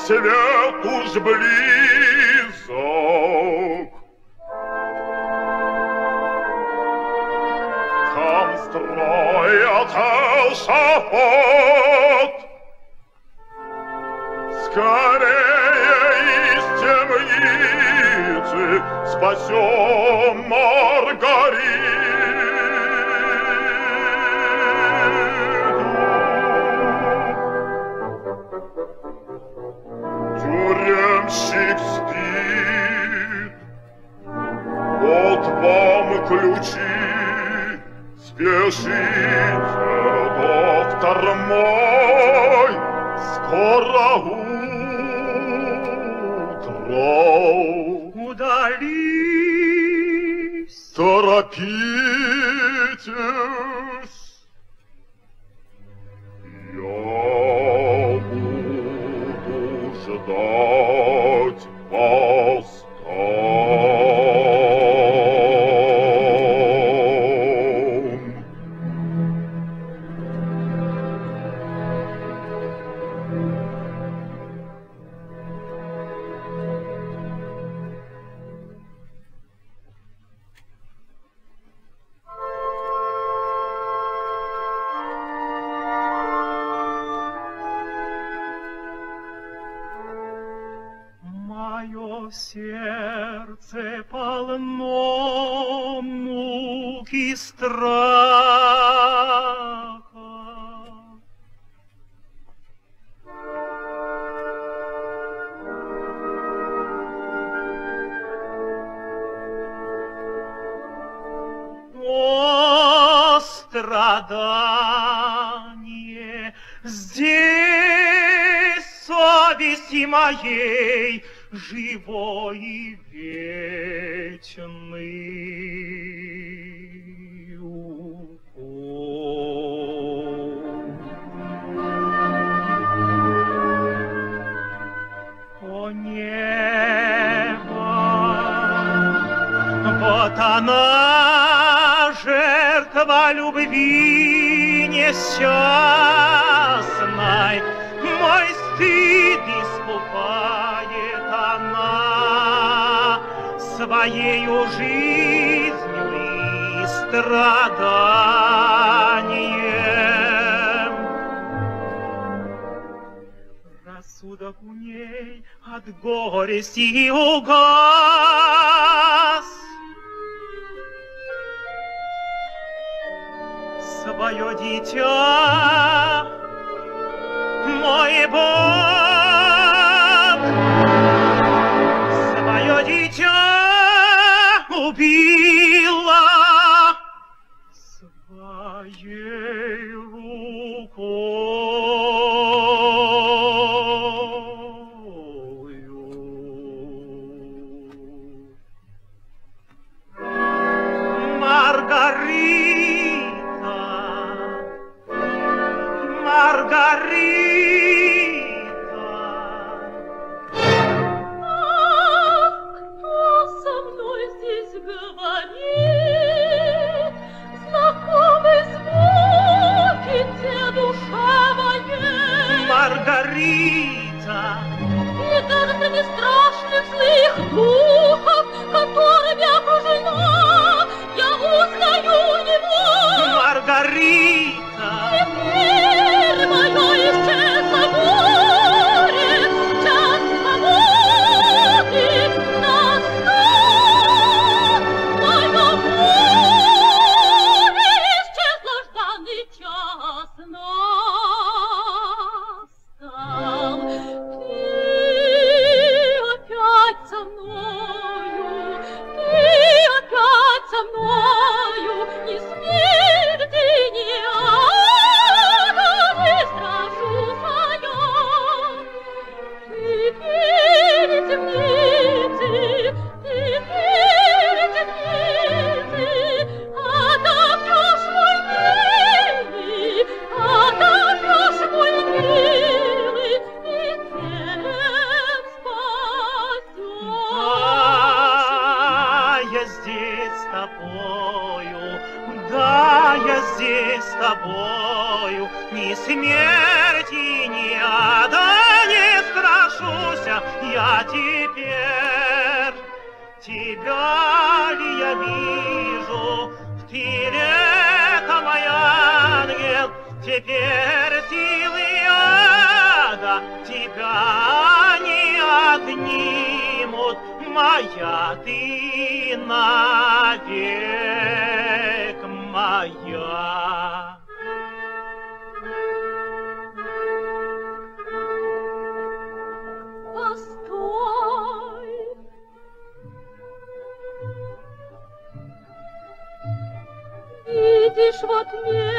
свет уж близок. Там строят эшафот. Скорее из темницы спасем Маргариту. Тюремщик спит, вот вам ключи, спешите, доктор мой, скоро утро. Удались. Торопитесь. Я буду ждать вас там. Мое сердце полно мук и страха. О, страдание здесь совести моей живой и вечный укол. О, небо, вот она, жертва любви несчастной, мой стыд искупает она своею жизнью и страданием. Рассудок у ней от горести угас, свое дитя, мой Бог, свое дитя убила своей рукою. Маргарита, Маргарита. Ах, кто со мной здесь говорит? Знакомые звуки те душа моей. Маргарита. И даже среди страшных злых духов, которыми окружена, я узнаю его. Маргарита. Теперь мое исчезло горе, час свободы настал. Мое горе исчезло, жданный час настал. Ты опять со мною, ты опять со мною, ни смерти, ни ада не страшуся я. Теперь темницы, отопрешь мой милый, отопрешь мой милый, и тем спасешь. Да, я здесь с тобою, да, я здесь с тобою, ни смерти, ни ада не страшусь. страшуся я теперь. Тебя ли я вижу в тире-ка, мой ангел, теперь силы ада тебя не отнимут, моя ты навек моя. Постой! Видишь, вот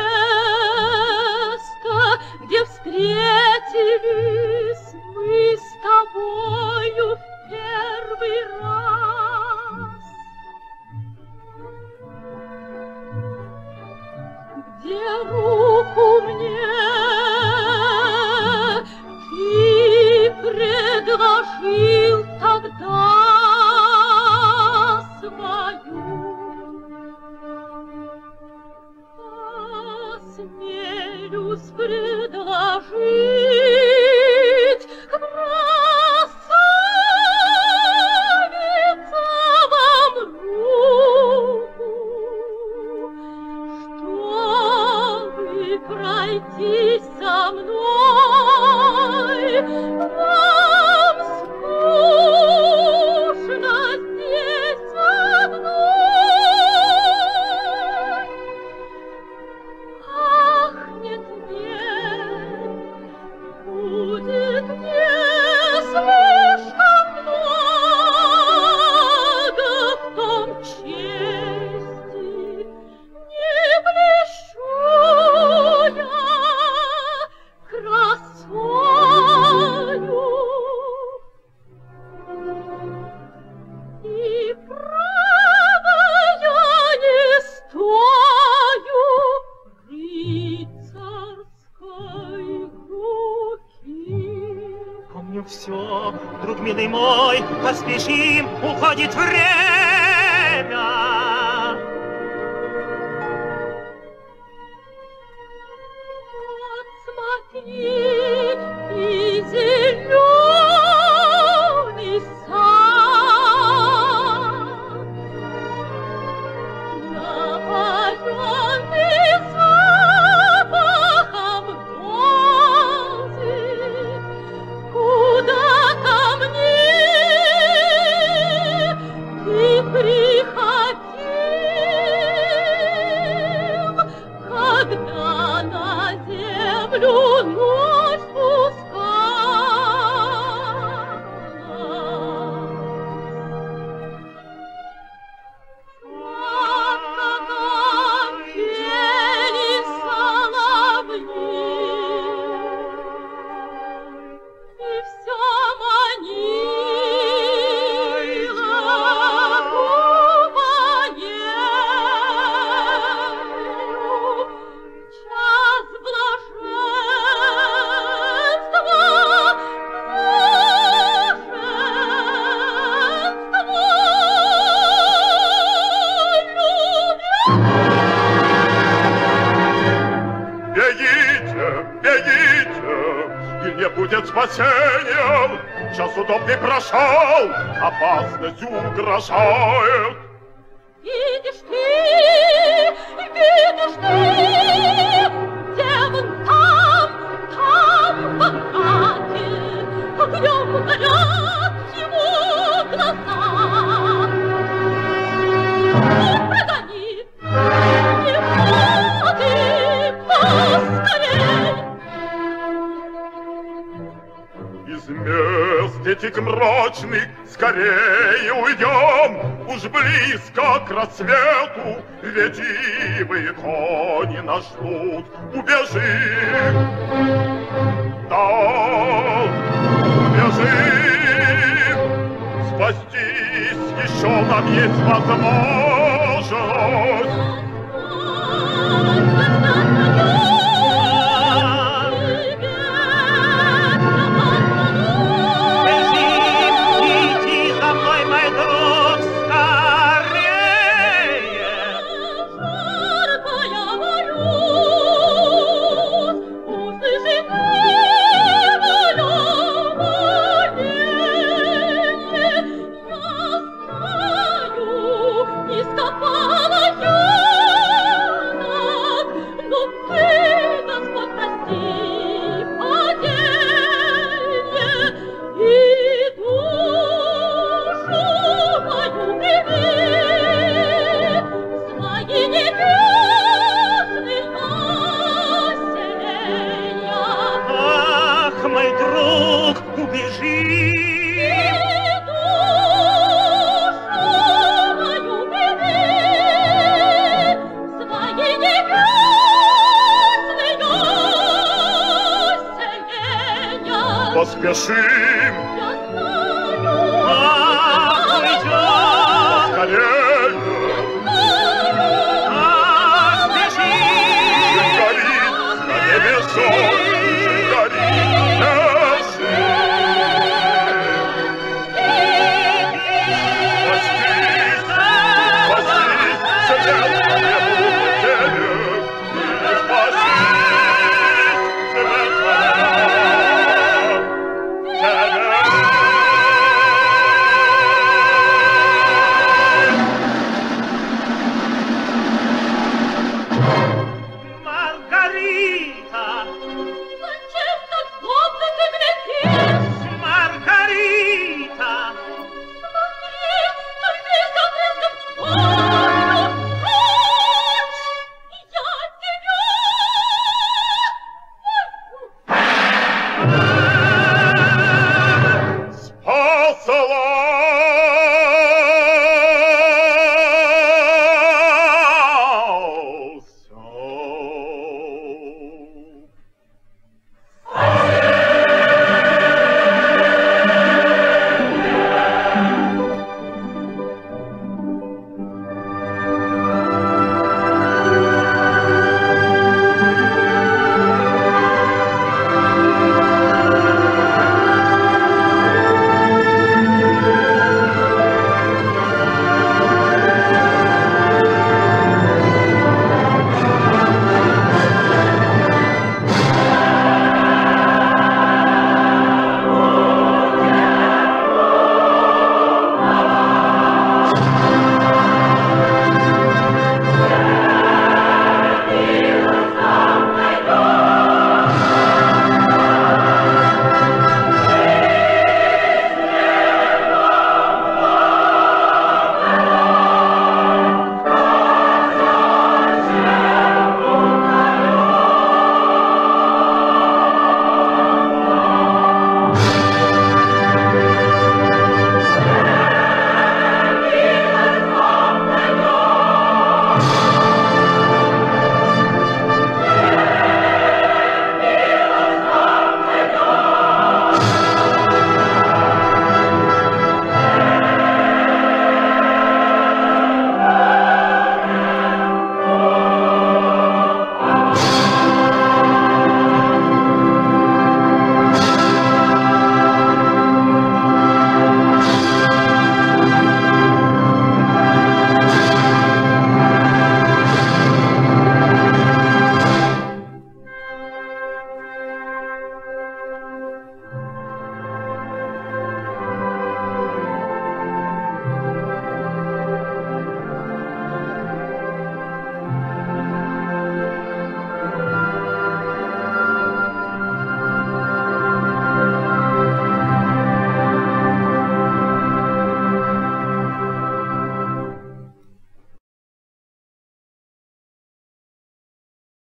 место, где встретились мы с тобою в первый раз, где руку мне ты предложил тогда свою. Осмелюсь предложить красавица вам руку, чтобы пройтись со мной. Вам скучно здесь одной. Ах, нет, нет, будет мне слишком много в том чести, не блещу я красою. И право я не стою рыцарской руки. Помню все, друг милый мой, поспешим, уходит время. Вот смотри, и зеленый сад, напоенный запахом розы, куда-то мне ты приходил, когда на землю ночь спускалась. Сладко там пели соловьи, и все манило губанею. Час блаженства, Бегите, бегите, и не будет спасения. Час удобный прошел, опасность угрожает. видишь ты, где вон там в окне, огнем горят его глаза. Ну, прогони, не ходи поскорей. Из мест этих мрачных скорее уйдем, уж близко к рассвету ретивые кони нас ждут. Убежим, да, убежим, спастись еще нам есть возможность. Иди за мной, мой друг, скорее. Жаркая боюсь, услыши ты мою спешим.